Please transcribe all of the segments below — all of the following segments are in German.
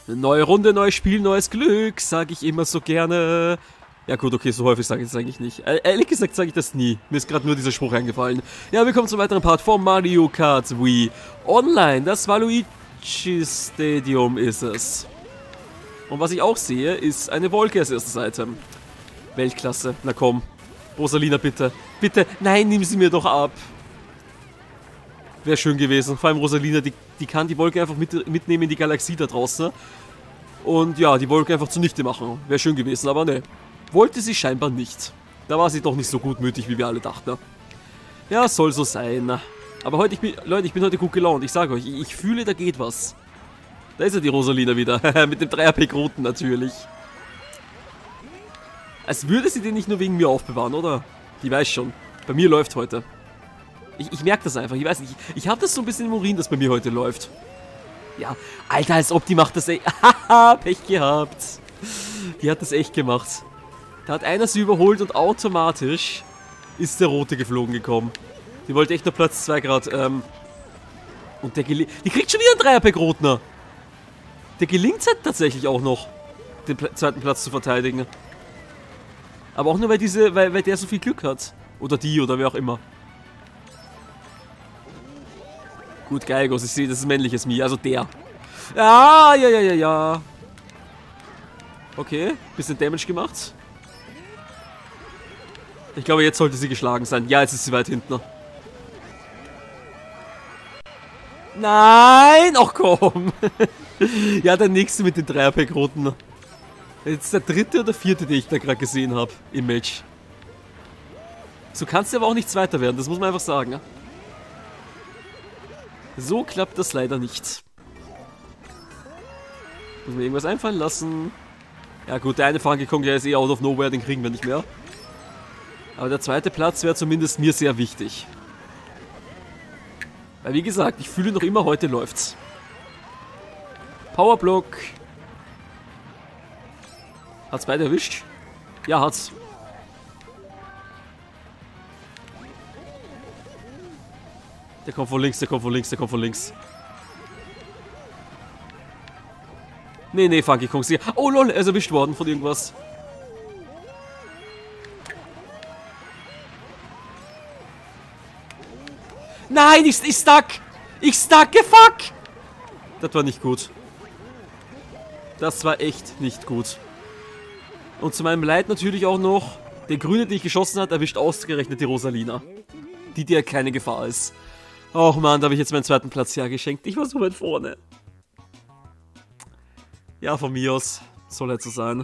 Eine neue Runde, neues Spiel, neues Glück, sage ich immer so gerne. Ja gut, okay, so häufig sage ich das eigentlich nicht. Ehrlich gesagt sage ich das nie. Mir ist gerade nur dieser Spruch eingefallen. Ja, wir kommen zum weiteren Part von Mario Kart Wii Online. Das Waluigi Stadium ist es. Und was ich auch sehe, ist eine Wolke als erstes Item. Weltklasse. Na komm. Rosalina, bitte. Bitte. Nein, nimm sie mir doch ab. Wäre schön gewesen. Vor allem Rosalina, die kann die Wolke einfach mitnehmen in die Galaxie da draußen. Und ja, die Wolke einfach zunichte machen. Wäre schön gewesen, aber ne. Wollte sie scheinbar nicht. Da war sie doch nicht so gutmütig, wie wir alle dachten. Ja, soll so sein. Aber heute, Leute, ich bin heute gut gelaunt. Ich sage euch, ich fühle, da geht was. Da ist ja die Rosalina wieder. Mit dem 3-AP-Groten natürlich. Als würde sie den nicht nur wegen mir aufbewahren, oder? Die weiß schon. Bei mir läuft heute. Ich merke das einfach. Ich weiß nicht. Ich habe das so ein bisschen im Urin, dass bei mir heute läuft. Ja, Alter, als ob die macht das echt. Haha, Pech gehabt. Die hat das echt gemacht. Da hat einer sie überholt und automatisch ist der Rote geflogen gekommen. Die wollte echt nur Platz 2 gerade. Und die kriegt schon wieder einen 3-AP-Grotner. Der gelingt halt tatsächlich auch noch, den zweiten Platz zu verteidigen. Aber auch nur, weil der so viel Glück hat. Oder die, oder wer auch immer. Gut, Geigos, ich sehe, das ist männliches Mii, also der. Ah, ja. Okay, bisschen Damage gemacht. Ich glaube, jetzt sollte sie geschlagen sein. Ja, jetzt ist sie weit hinten. Nein! Ach komm! Ja, der nächste mit den 3-AP-Groten. Jetzt der dritte oder vierte, den ich da gerade gesehen habe im Match. So kannst du aber auch nicht Zweiter werden, das muss man einfach sagen. So klappt das leider nicht. Muss mir irgendwas einfallen lassen. Ja gut, der eine Funky Kong, der ist eh out of nowhere, den kriegen wir nicht mehr. Aber der zweite Platz wäre zumindest mir sehr wichtig. Weil wie gesagt, ich fühle noch immer, heute läuft's. Powerblock. Hat's beide erwischt? Ja, hat's. Der kommt von links, der kommt von links, der kommt von links. Nee, Funky Kong. Oh lol, er ist erwischt worden von irgendwas. Nein, ich stuck! Ich stucke, fuck! Das war nicht gut. Das war echt nicht gut. Und zu meinem Leid natürlich auch noch, der Grüne, den ich geschossen hat, erwischt ausgerechnet die Rosalina. Die ja keine Gefahr ist. Och man, da habe ich jetzt meinen zweiten Platz hergeschenkt. Ich war so weit vorne. Ja, von mir aus. Soll halt so sein.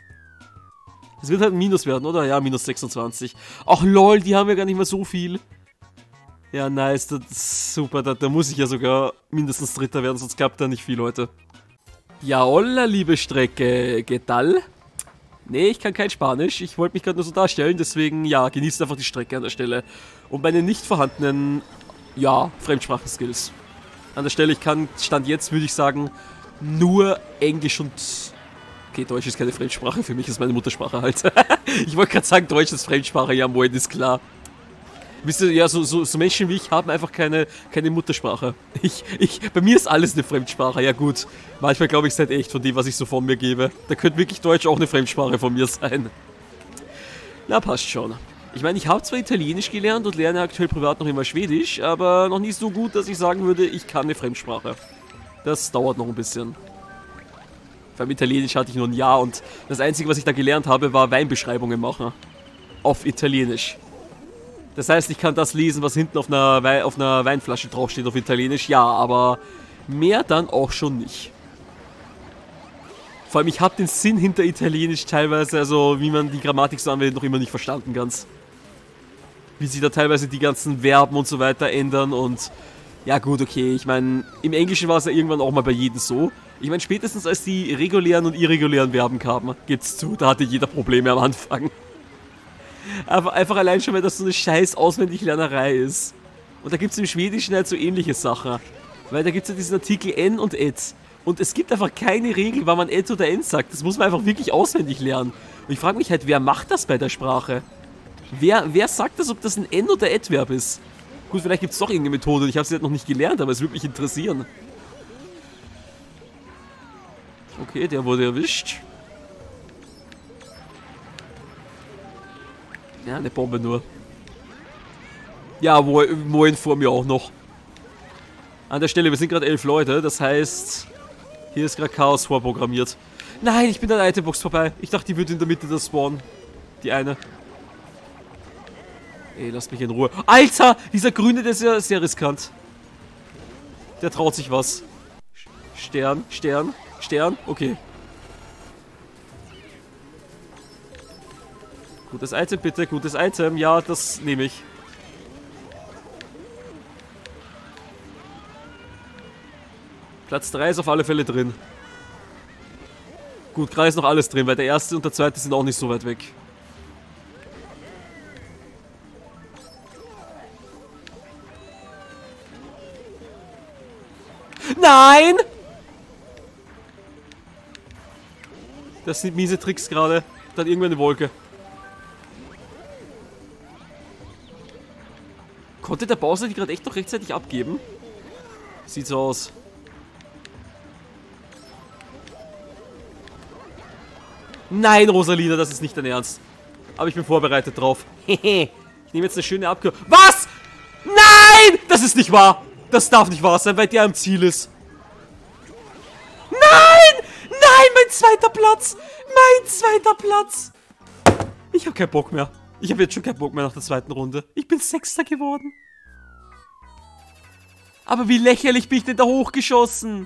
Es wird halt ein Minus werden, oder? Ja, minus 26. Ach lol, die haben ja gar nicht mehr so viel. Ja, nice, das ist super, da muss ich ja sogar mindestens Dritter werden, sonst klappt da nicht viel, Leute. Ja, holla, liebe Strecke, ¿qué tal? Nee, ich kann kein Spanisch, ich wollte mich gerade nur so darstellen, deswegen, ja, genießt einfach die Strecke an der Stelle. Und meine nicht vorhandenen, ja, Fremdsprachen-Skills. An der Stelle, ich kann, Stand jetzt, würde ich sagen, nur Englisch und... Okay, Deutsch ist keine Fremdsprache, für mich ist meine Muttersprache halt. Ich wollte gerade sagen, Deutsch ist Fremdsprache, ja, moin, ist klar. Wisst ihr, ja, so Menschen wie ich haben einfach keine Muttersprache. Bei mir ist alles eine Fremdsprache, ja gut. Manchmal glaube ich es halt echt von dem, was ich so von mir gebe. Da könnte wirklich Deutsch auch eine Fremdsprache von mir sein. Na, passt schon. Ich meine, ich habe zwar Italienisch gelernt und lerne aktuell privat noch immer Schwedisch, aber noch nicht so gut, dass ich sagen würde, ich kann eine Fremdsprache. Das dauert noch ein bisschen. Beim Italienisch hatte ich nur ein Jahr und das Einzige, was ich da gelernt habe, war Weinbeschreibungen machen. Auf Italienisch. Das heißt, ich kann das lesen, was hinten auf einer Weinflasche draufsteht auf Italienisch. Ja, aber mehr dann auch schon nicht. Vor allem, ich habe den Sinn hinter Italienisch teilweise, also wie man die Grammatik so anwendet, noch immer nicht verstanden ganz. Wie sich da teilweise die ganzen Verben und so weiter ändern und... Ja gut, okay, ich meine, im Englischen war es ja irgendwann auch mal bei jedem so. Ich meine, spätestens als die regulären und irregulären Verben kamen, gibt's zu, da hatte jeder Probleme am Anfang. Aber einfach allein schon, weil das so eine scheiß Auswendiglernerei ist. Und da gibt es im Schwedischen halt so ähnliche Sachen. Weil da gibt es ja diesen Artikel N und Et. Und es gibt einfach keine Regel, wann man Et oder N sagt. Das muss man einfach wirklich auswendig lernen. Und ich frage mich halt, wer macht das bei der Sprache? Wer sagt das, ob das ein N- oder Et-Verb ist? Gut, vielleicht gibt es doch irgendeine Methode. Ich habe sie halt noch nicht gelernt, aber es würde mich interessieren. Okay, der wurde erwischt. Ja, eine Bombe nur. Ja, Moin vor mir auch noch. An der Stelle, wir sind gerade 11 Leute, das heißt, hier ist gerade Chaos vorprogrammiert. Nein, ich bin an der Itembox vorbei. Ich dachte, die würde in der Mitte das spawnen. Die eine. Ey, lasst mich in Ruhe. Alter, dieser Grüne, der ist ja sehr riskant. Der traut sich was. Stern, Stern, Stern, okay. Gutes Item bitte, gutes Item. Ja, das nehme ich. Platz 3 ist auf alle Fälle drin. Gut, gerade ist noch alles drin, weil der erste und der zweite sind auch nicht so weit weg. Nein! Das sind miese Tricks gerade. Dann irgendwann eine Wolke. Konnte der Bowser die gerade echt noch rechtzeitig abgeben? Sieht so aus. Nein, Rosalina, das ist nicht dein Ernst. Aber ich bin vorbereitet drauf. Hehe. Ich nehme jetzt eine schöne Abkürzung. Was? Nein! Das ist nicht wahr. Das darf nicht wahr sein, weil der am Ziel ist. Nein! Nein, mein zweiter Platz! Mein zweiter Platz! Ich habe keinen Bock mehr. Ich habe jetzt schon keinen Bock mehr nach der zweiten Runde. Ich bin Sechster geworden. Aber wie lächerlich bin ich denn da hochgeschossen?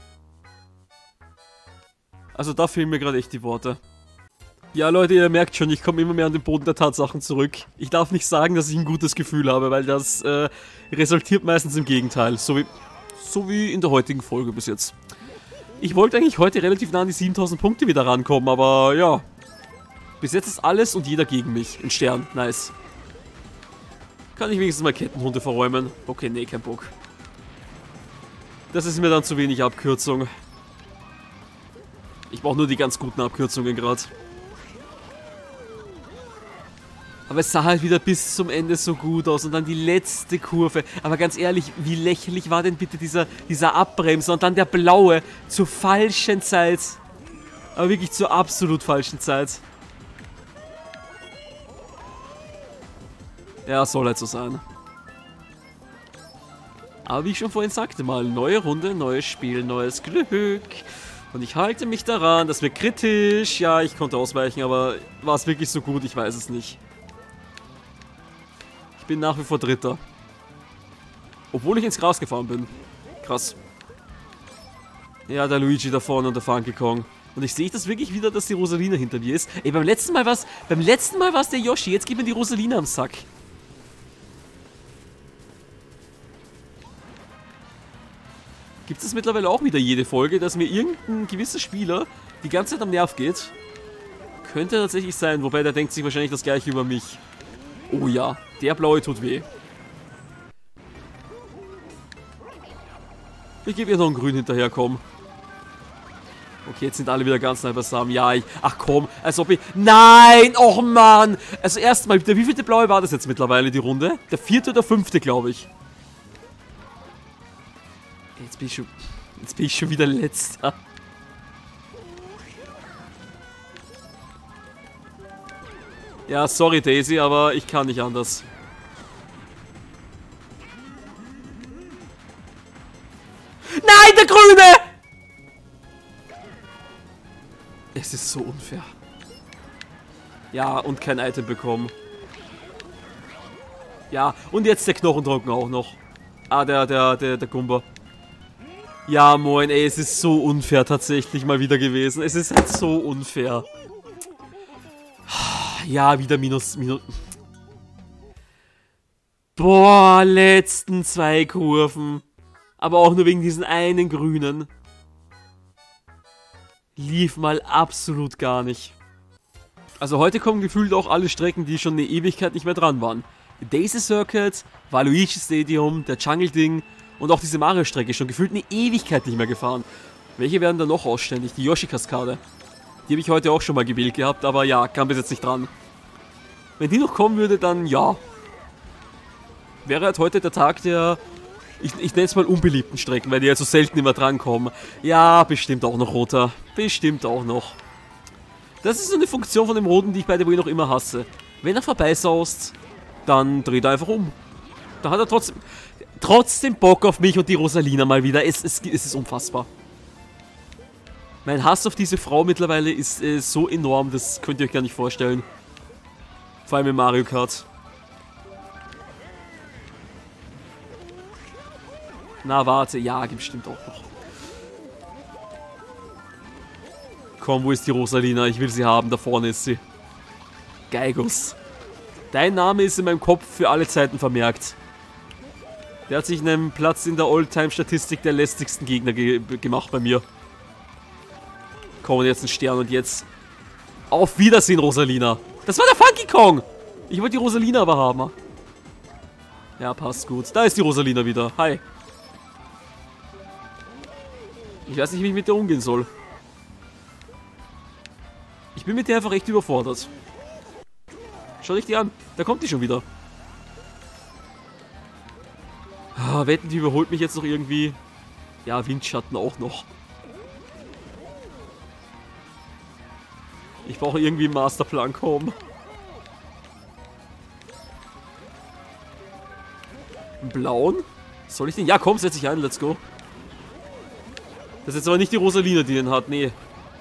Also da fehlen mir gerade echt die Worte. Ja, Leute, ihr merkt schon, ich komme immer mehr an den Boden der Tatsachen zurück. Ich darf nicht sagen, dass ich ein gutes Gefühl habe, weil das resultiert meistens im Gegenteil. So wie in der heutigen Folge bis jetzt. Ich wollte eigentlich heute relativ nah an die 7000 Punkte wieder rankommen, aber ja. Bis jetzt ist alles und jeder gegen mich. Ein Stern, nice. Kann ich wenigstens mal Kettenhunde verräumen? Okay, nee, kein Bock. Das ist mir dann zu wenig Abkürzung. Ich brauche nur die ganz guten Abkürzungen gerade. Aber es sah halt wieder bis zum Ende so gut aus. Und dann die letzte Kurve. Aber ganz ehrlich, wie lächerlich war denn bitte dieser Abbremser? Und dann der blaue zur falschen Zeit. Aber wirklich zur absolut falschen Zeit. Ja, soll halt so sein. Aber wie ich schon vorhin sagte mal, neue Runde, neues Spiel, neues Glück. Und ich halte mich daran, das wird kritisch. Ja, ich konnte ausweichen, aber war es wirklich so gut? Ich weiß es nicht. Ich bin nach wie vor Dritter. Obwohl ich ins Gras gefahren bin. Krass. Ja, der Luigi da vorne und der Funky Kong. Und ich sehe das wirklich wieder, dass die Rosalina hinter mir ist. Ey, beim letzten Mal war es der Yoshi. Jetzt geht mir die Rosalina am Sack. Gibt es mittlerweile auch wieder jede Folge, dass mir irgendein gewisser Spieler die ganze Zeit am Nerv geht? Könnte tatsächlich sein, wobei der denkt sich wahrscheinlich das gleiche über mich. Oh ja, der blaue tut weh. Ich gebe ihr noch einen Grün hinterher, komm. Okay, jetzt sind alle wieder ganz nah beisammen. Ja, ach komm, als ob ich... Nein, oh Mann. Also erstmal, der wievielte blaue war das jetzt mittlerweile, die Runde? Der 4. oder 5., glaube ich. Jetzt bin ich schon wieder Letzter. Ja, sorry Daisy, aber ich kann nicht anders. Nein, der Grüne! Es ist so unfair. Ja, und kein Item bekommen. Ja, und jetzt der Knochendrocken auch noch. Ah, der Gumba. Ja, moin, ey, es ist so unfair tatsächlich mal wieder gewesen. Es ist halt so unfair. Ja, wieder minus. Boah, letzten 2 Kurven. Aber auch nur wegen diesen einen Grünen. Lief mal absolut gar nicht. Also heute kommen gefühlt auch alle Strecken, die schon eine Ewigkeit nicht mehr dran waren. Daisy Circuit, Waluigi Stadium, der Jungle Ding und auch diese Mario-Strecke schon gefühlt eine Ewigkeit nicht mehr gefahren. Welche werden da noch ausständig? Die Yoshi-Kaskade. Die habe ich heute auch schon mal gewählt gehabt, aber ja, kam bis jetzt nicht dran. Wenn die noch kommen würde, dann ja. Wäre halt heute der Tag, der ich nenne es mal unbeliebten Strecken, weil die ja so selten immer drankommen. Ja, bestimmt auch noch roter. Bestimmt auch noch. Das ist so eine Funktion von dem Roten, die ich bei The Way noch immer hasse. Wenn er vorbeisaust, dann dreht er einfach um. Da hat er trotzdem Bock auf mich und die Rosalina mal wieder. Es ist unfassbar. Mein Hass auf diese Frau mittlerweile ist so enorm, das könnt ihr euch gar nicht vorstellen. Vor allem in Mario Kart. Na, warte. Ja, gibt bestimmt auch noch. Komm, wo ist die Rosalina? Ich will sie haben. Da vorne ist sie. Geigus. Dein Name ist in meinem Kopf für alle Zeiten vermerkt. Der hat sich einen Platz in der All-Time-Statistik der lästigsten Gegner gemacht bei mir. Komm, und jetzt ein Stern und jetzt... Auf Wiedersehen, Rosalina. Das war der Funky Kong. Ich wollte die Rosalina aber haben. Ja, passt gut. Da ist die Rosalina wieder. Hi. Ich weiß nicht, wie ich mit der umgehen soll. Ich bin mit der einfach echt überfordert. Schau dich die an. Da kommt die schon wieder. Ah, wetten, die überholt mich jetzt noch irgendwie. Ja, Windschatten auch noch. Ich brauche irgendwie einen Masterplan kommen. Einen blauen? Soll ich den? Ja, komm, setz dich ein, let's go. Das ist jetzt aber nicht die Rosalina, die den hat, nee.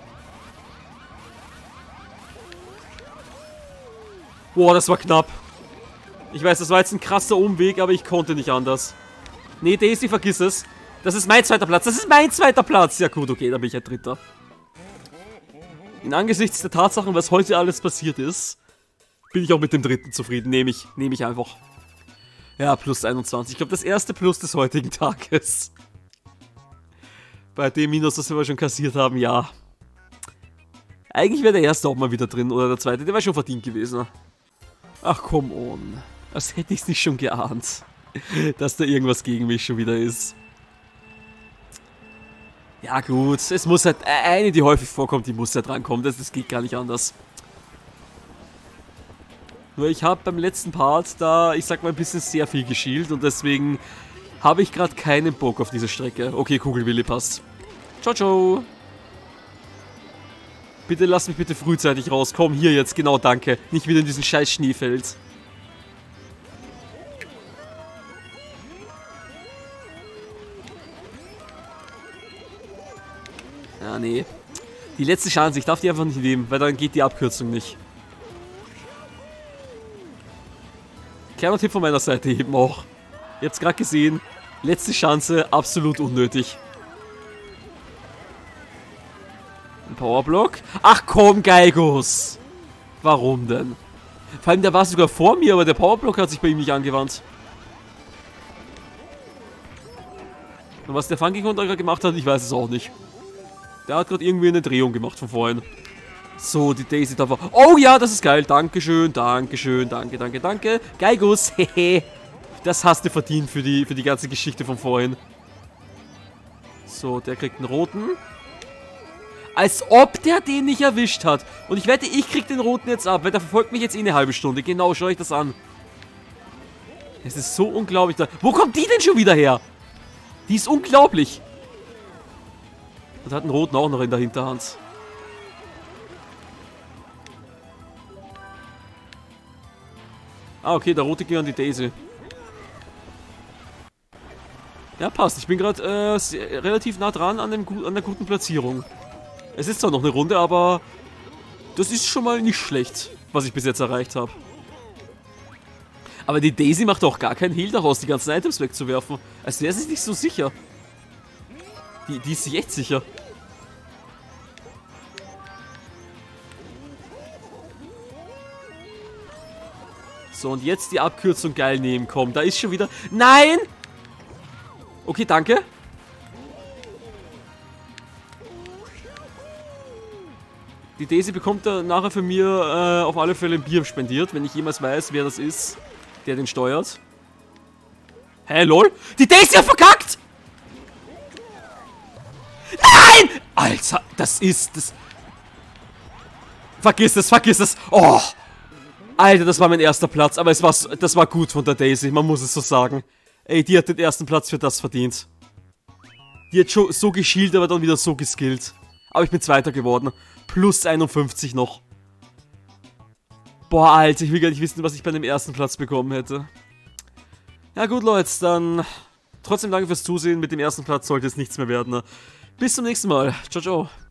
Boah, das war knapp. Ich weiß, das war jetzt ein krasser Umweg, aber ich konnte nicht anders. Nee, Daisy, vergiss es. Das ist mein zweiter Platz. Das ist mein zweiter Platz. Ja gut, okay, da bin ich ein Dritter. In Angesichts der Tatsachen, was heute alles passiert ist, bin ich auch mit dem Dritten zufrieden. Nehme ich einfach. Ja, plus 21. Ich glaube, das erste Plus des heutigen Tages. Bei dem Minus, das wir schon kassiert haben, ja. Eigentlich wäre der erste auch mal wieder drin, oder der zweite. Der wäre schon verdient gewesen. Ach, come on. Als hätte ich es nicht schon geahnt, dass da irgendwas gegen mich schon wieder ist. Ja gut, es muss halt, eine, die häufig vorkommt, die muss ja drankommen. Das geht gar nicht anders. Nur ich habe beim letzten Part da, ich sag mal, ein bisschen sehr viel geschielt und deswegen habe ich gerade keinen Bock auf diese Strecke. Okay, Kugelwilli passt. Ciao, ciao. Bitte lass mich bitte frühzeitig raus. Komm, hier jetzt, genau, danke. Nicht wieder in diesen scheiß Schneefeld. Ja, nee. Die letzte Chance, ich darf die einfach nicht nehmen, weil dann geht die Abkürzung nicht. Kleiner Tipp von meiner Seite eben auch. Ihr habt es gerade gesehen. Letzte Chance, absolut unnötig. Ein Powerblock. Ach komm, Geigus. Warum denn? Vor allem, der war sogar vor mir, aber der Powerblock hat sich bei ihm nicht angewandt. Und was der Funky Kong gerade gemacht hat, ich weiß es auch nicht. Der hat gerade irgendwie eine Drehung gemacht von vorhin. So, die Daisy da war... Oh ja, das ist geil. Dankeschön, Dankeschön, danke, danke, danke. Geigus, hehe. Das hast du verdient für die ganze Geschichte von vorhin. So, der kriegt einen roten. Als ob der den nicht erwischt hat. Und ich wette, ich krieg den roten jetzt ab, weil der verfolgt mich jetzt eh eine halbe Stunde. Genau, schaut euch das an. Es ist so unglaublich. Wo kommt die denn schon wieder her? Die ist unglaublich. Und hat einen roten auch noch in der Hinterhand. Ah, okay, der rote ging an die Daisy. Ja, passt. Ich bin gerade relativ nah dran an der guten Platzierung. Es ist zwar noch eine Runde, aber das ist schon mal nicht schlecht, was ich bis jetzt erreicht habe. Aber die Daisy macht auch gar keinen Heal daraus, die ganzen Items wegzuwerfen. Als wäre sie nicht so sicher. Die ist sich echt sicher. So, und jetzt die Abkürzung geil nehmen. Komm, da ist schon wieder... Nein! Okay, danke. Die Daisy bekommt da nachher für mir auf alle Fälle ein Bier spendiert, wenn ich jemals weiß, wer das ist, der den steuert. Hä, lol? Die Daisy hat verkackt! Nein! Alter, das ist... Vergiss es, vergiss es! Oh! Alter, das war mein erster Platz, aber das war gut von der Daisy, man muss es so sagen. Ey, die hat den ersten Platz für das verdient. Die hat schon so geschielt, aber dann wieder so geskillt. Aber ich bin Zweiter geworden. Plus 51 noch. Boah, Alter, ich will gar nicht wissen, was ich bei dem ersten Platz bekommen hätte. Ja gut, Leute, dann trotzdem danke fürs Zusehen. Mit dem ersten Platz sollte es nichts mehr werden. Bis zum nächsten Mal. Ciao, ciao.